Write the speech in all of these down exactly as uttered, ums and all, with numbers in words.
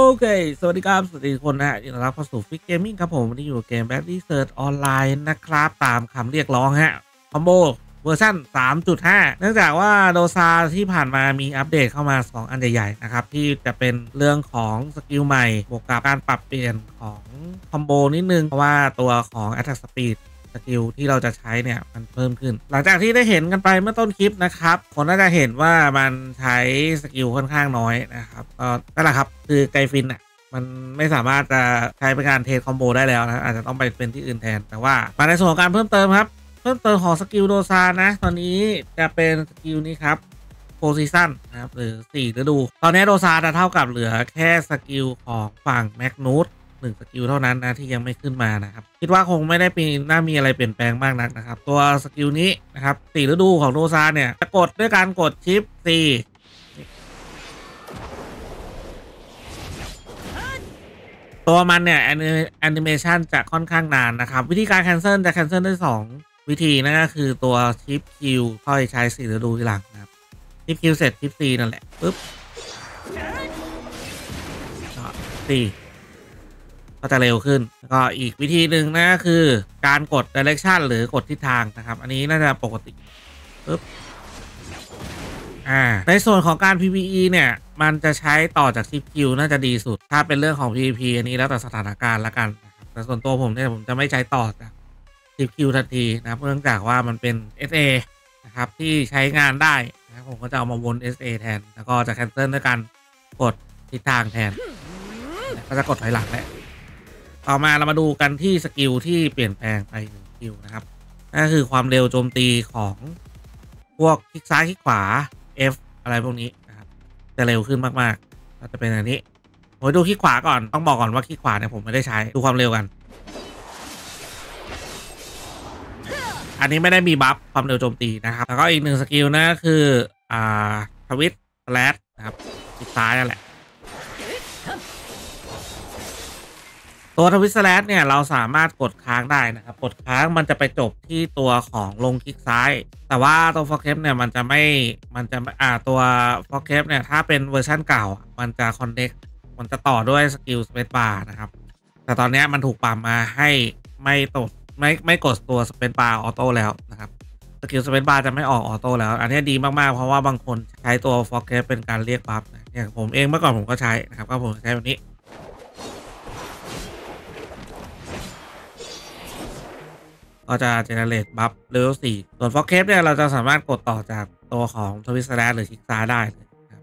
เคสวัสดีครับสวัสดีทุกคนนะฮะยินดีต้อนรับเข้าสู่ฟิกเกมมิ่งครับผมวันนี้อยู่เกมแบทรีเซิร์ชออนไลน์นะครับตามคำเรียกร้องฮะคอมโบเวอร์ชัน สามจุดห้า เนื่องจากว่าโดซาที่ผ่านมามีอัปเดตเข้ามาสองอันใหญ่ๆนะครับที่จะเป็นเรื่องของสกิลใหม่บวกกับการปรับเปลี่ยนของคอมโบนิดนึงเพราะว่าตัวของ Attack Speedสกิลที่เราจะใช้เนี่ยมันเพิ่มขึ้นหลังจากที่ได้เห็นกันไปเมื่อต้นคลิปนะครับคนน่าจะเห็นว่ามันใช้สกิลค่อนข้างน้อยนะครับก็นั่นแหละครับคือไกฟินอ่ะมันไม่สามารถจะใช้เป็นการเทรดคอมโบได้แล้วนะอาจจะต้องไปเป็นที่อื่นแทนแต่ว่ามาในส่วนของการเพิ่มเติมครับเพิ่มเติมของสกิลโดซานะตอนนี้จะเป็นสกิลนี้ครับโฟร์ซีซั่นนะครับหรือสี่ฤดูตอนนี้โดซาจะเท่ากับเหลือแค่สกิลของฝั่งแมกนูสหนึ่งสกิลเท่านั้นนะที่ยังไม่ขึ้นมานะครับคิดว่าคงไม่ได้มีน่ามีอะไรเปลี่ยนแปลงมากนักนะครับตัวสกิลนี้นะครับสี่ฤดูของโดซาเนี่ยจะกดด้วยการกดชิป C ตัวมันเนี่ยแอนิเมชันจะค่อนข้างนานนะครับวิธีการแคนเซิลจะแคนเซิลได้สองวิธีนั่นก็คือตัวชิป Q ค่อยใช้สี่ฤดูทีหลังนะครับชิป Q เสร็จชิป C นั่นแหละปึ๊บสี่ก็จะเร็วขึ้นแล้วก็อีกวิธีหนึ่งนะก็คือการกด direction หรือกดทิศทางนะครับอันนี้น่าจะปกติปึ๊บอ่าในส่วนของการ พี วี อี เนี่ยมันจะใช้ต่อจากชิป Q น่าจะดีสุดถ้าเป็นเรื่องของ พี วี พี อันนี้แล้วแต่สถานการณ์ละกันนะครับแต่ส่วนตัวผมเนี่ยผมจะไม่ใช้ต่อจากชิป Q ทันทีนะครับเนื่องจากว่ามันเป็น เอส เอ นะครับที่ใช้งานได้นะผมก็จะเอามาวน เอส เอ แทนแล้วก็จะ cancel ด้วยการกดทิศทางแทนก็จะกดถอยหลังแหละต่อมาเรามาดูกันที่สกิลที่เปลี่ยนแปลงไปหนึ่งสกิลนะครับนั่นก็คือความเร็วโจมตีของพวกคลิกซ้ายคลิกขวา F อะไรพวกนี้นะครับจะเร็วขึ้นมากๆก็จะเป็นอันนี้ผมดูคลิกขวาก่อนต้องบอกก่อนว่าคลิกขวาเนี่ยผมไม่ได้ใช้ดูความเร็วกันอันนี้ไม่ได้มีบัฟความเร็วโจมตีนะครับแล้วก็อีกหนึ่งสกิลนะก็คืออ่าทวิตสแลชนะครับคลิกซ้ายนั่นแหละตัวทวิตสแลชเนี่ยเราสามารถกดค้างได้นะครับกดค้างมันจะไปจบที่ตัวของลงคลิกซ้ายแต่ว่าตัวฟอร์เคปเนี่ยมันจะไม่มันจะอ่าตัวฟอร์เคปเนี่ยถ้าเป็นเวอร์ชันเก่ามันจะคอนเนคมันจะต่อด้วยสกิลสเปซบาร์นะครับแต่ตอนนี้มันถูกปรับมาให้ไม่ตดไม่ไม่กดตัวสเปซบาร์ออโต้แล้วนะครับสกิลสเปซบาร์จะไม่ออกออโต้แล้วอันนี้ดีมากๆเพราะว่าบางคนใช้ตัวฟอร์เคปเป็นการเรียกบัฟอย่างผมเองเมื่อก่อนผมก็ใช้นะครับก็ผมใช้แบบนี้ก็จะเจเนเรตบัฟเลเวลสี่ส่วนฟ็อกเคปเนี่ยเราจะสามารถกดต่อจากตัวของทวิสแลชหรือคลิกซ้ายได้เลยครับ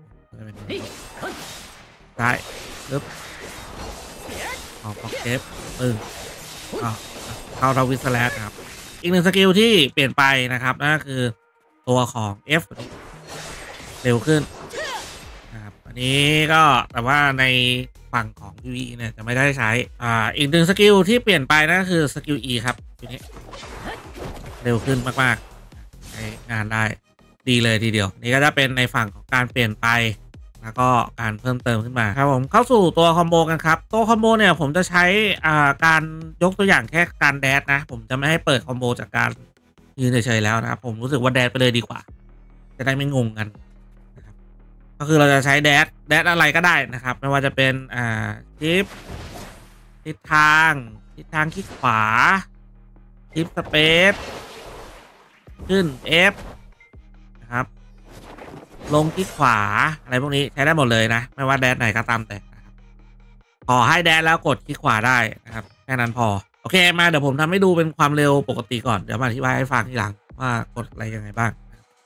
ได้ปึ๊บของฟ็อกเคปปึ้งก็เข้าทวิสแลชครับอีกหนึ่งสกิลที่เปลี่ยนไปนะครับนั่นก็คือตัวของ F เร็วขึ้นนะครับอันนี้ก็แต่ว่าในฝั่งของ พี วี อี เนี่ยจะไม่ได้ใช้อ่าอีกหนึ่งสกิลที่เปลี่ยนไปนั่นก็คือสกิล E ครับทีนี้เร็วขึ้นมากๆใช้งานได้ดีเลยทีเดียวนี่ก็จะเป็นในฝั่งของการเปลี่ยนไปแล้วก็การเพิ่มเติมขึ้นมาครับผมเข้าสู่ตัวคอมโบกันครับตัวคอมโบเนี่ยผมจะใช้อ่าการยกตัวอย่างแค่การแดดนะผมจะไม่ให้เปิดคอมโบจากการยืนเฉยๆแล้วนะครับผมรู้สึกว่าแดดไปเลยดีกว่าจะได้ไม่งงกันนะครับก็คือเราจะใช้แดดแดดอะไรก็ได้นะครับไม่ว่าจะเป็นอ่าทิปทิศทางทิศทางคลิกขวาทิปสเปซขึ้น F นะครับลงคลิกขวาอะไรพวกนี้ใช้ได้หมดเลยนะไม่ว่าแดนไหนก็ตามแต่นะครับขอให้แดนแล้วกดคลิกขวาได้นะครับแค่นั้นพอโอเคมาเดี๋ยวผมทำให้ดูเป็นความเร็วปกติก่อนเดี๋ยวมาอธิบายให้ฟังทีหลังว่ากดอะไรยังไงบ้าง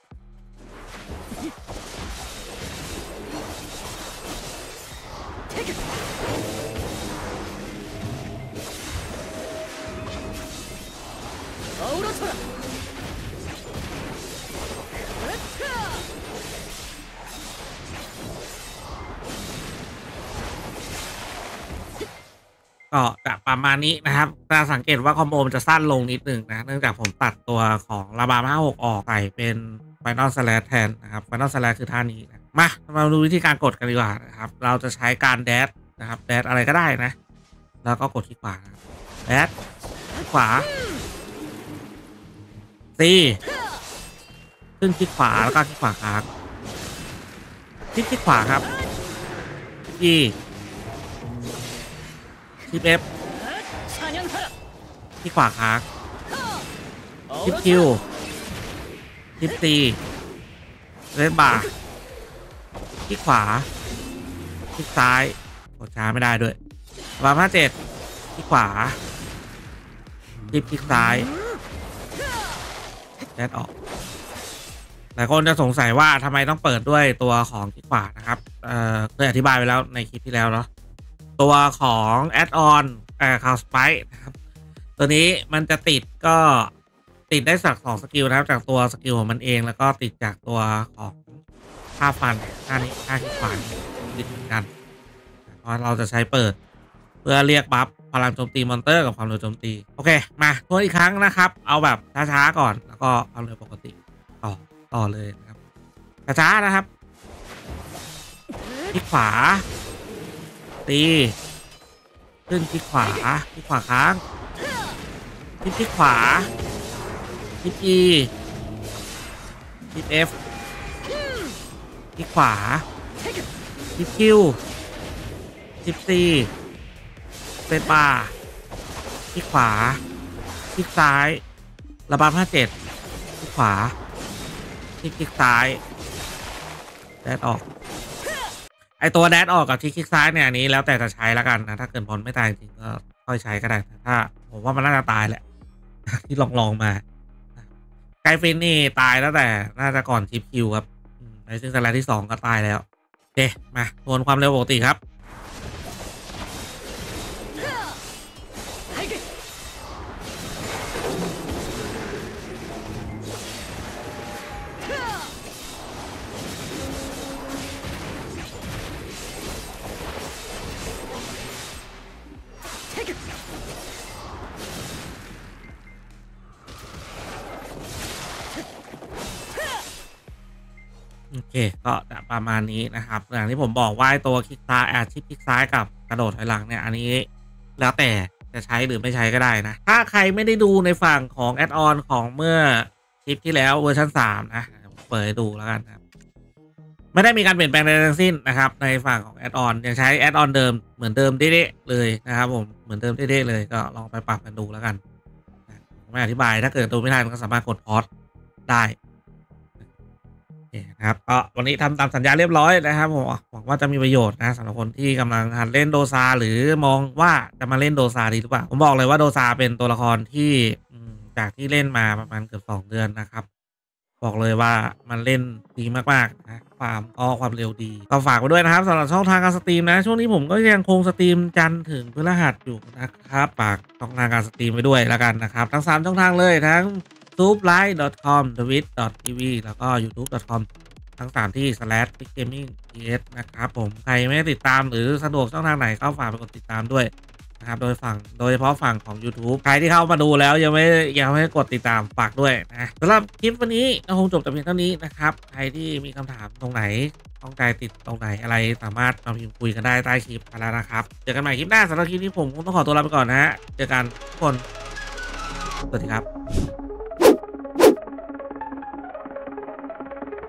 ก็จะประมาณนี้นะครับจะสังเกตว่าคอมโบมันจะสั้นลงนิดนึงนะเนื่องจากผมตัดตัวของระบามห้าหกออกใส่เป็นไฟนอลสแลชแทนนะครับไฟนอลสแลชคือท่านี้นะมามาดูวิธีการกดกันดีกว่านะครับเราจะใช้การแดดนะครับแดดอะไรก็ได้นะแล้วก็กดคลิกขวาแดดคลิกขวา C ขึ้นคลิกขวาแล้วก็คลิกขวาค้างคลิกคลิกขวาครับ E ชิป F ที่ขวาค้างชิป Q ชิป C เลนบาร์ที่ขวาที่ซ้ายกดช้าไม่ได้ด้วยบาร์ห้าเจ็ดที่ขวาที่ที่ซ้ายแดดออกหลายคนจะสงสัยว่าทำไมต้องเปิดด้วยตัวของที่ขวานะครับเอ่อเคยอธิบายไปแล้วในคลิปที่แล้วเนาะตัวของแอดออนเอ่อคาวสไปค์นะครับตัวนี้มันจะติดก็ติดได้สักสองสกิลนะครับจากตัวสกิลของมันเองแล้วก็ติดจากตัวของท่าฟันท่านี้ท่าที่ขวาติดเหมือนกันเพราะเราจะใช้เปิดเพื่อเรียกบัฟพลังโจมตีมอนเตอร์กับความเร็วโจมตีโอเคมาทวนอีกครั้งนะครับเอาแบบช้าๆก่อนแล้วก็ความเร็วปกติต่อต่อเลยนะครับช้าๆนะครับที่ขวาตีขึ้นที่ขวาที่ขวาค้างที่ที่ขวาที่ E ที่ F ที่ขวาที่ Q ที่ C เซตบาร์ที่ขวาที่ซ้ายระบำห้าเจ็ดที่ขวาที่คลิกซ้ายแดดออกไอตัวแดดออกกับที่คลิกซ้ายเนี่ยอันนี้แล้วแต่จะใช้แล้วกันนะถ้าเกิดพลไม่ตายจริงก็ค่อยใช้ก็ได้ถ้าผมว่ามันน่าจะตายแหละที่ลองลองมาไกฟินนี่ตายแล้วแต่น่าจะก่อนชิปคิวครับในซึ่งสไลด์ที่สองก็ตายแล้วโอเคมาทวนความเร็วปกติครับโอเคก็จะประมาณนี้นะครับอย่างที่ผมบอกว่าตัวคลิกซ้ายอาชิปคลิกซ้ายกับกระโดดถอยหลังเนี่ยอันนี้แล้วแต่จะใช้หรือไม่ใช้ก็ได้นะถ้าใครไม่ได้ดูในฝั่งของแอดออนของเมื่อคลิปที่แล้วเวอร์ชันสามนะเปิดให้ดูแล้วกันครับไม่ได้มีการเปลี่ยนแปลงใดทั้งสิ้นนะครับในฝั่งของแอดออนยังใช้แอดออนเดิมเหมือนเดิมเด๊ะๆเลยนะครับผมเหมือนเดิมเด๊ะๆเลยก็ลองไปปรับกันดูแล้วกันไม่อธิบายถ้าเกิดดูไม่ทันก็สามารถกดพอสได้นะครับก็วันนี้ทำตามสัญญาเรียบร้อยนะครับผมหวังว่าจะมีประโยชน์นะสำหรับคนที่กำลังหัดเล่นโดซาหรือมองว่าจะมาเล่นโดซาดีหรือเปล่าผมบอกเลยว่าโดซาเป็นตัวละครที่จากที่เล่นมาประมาณเกือบสองเดือนนะครับบอกเลยว่ามันเล่นดีมากๆนะความก็ความเร็วดีก็ฝากไว้ด้วยนะครับสำหรับช่องทางการสตรีมนะช่วงนี้ผมก็ยังคงสตรีมจันทร์ถึงพฤหัสอยู่นะครับฝากช่องทางการสตรีมไว้ด้วยแล้วกันนะครับทั้งสามช่องทางเลยทั้ง ยูทูบไลฟ์ ดอท คอม ทวิต ดอท ที วี แล้วก็ ยูทูบ ดอท คอม ทั้งสามที่ สแลช บิ๊ก เกมมิ่ง ที เอส นะครับผมใครไม่ได้ติดตามหรือสะดวกช่องทางไหนก็ฝากไปกดติดตามด้วยนะครับโดยฝั่งโดยเฉพาะฝั่งของ YouTube ใครที่เข้ามาดูแล้วยังไม่ยังไม่กดติดตามฝากด้วยนะสำหรับคลิปวันนี้ก็คงจบแต่เพียงเท่านี้นะครับใครที่มีคำถามตรงไหนต้องใจติดตรงไหนอะไรสามารถมาพิมพ์คุยกันได้ใต้คลิปกันแล้วนะครับเจอกันใหม่คลิปหน้าสำหรับคลิปนี้ผมคงต้องขอตัวลาไปก่อนนะฮะเจอกันทุกคนสวัสดีครับ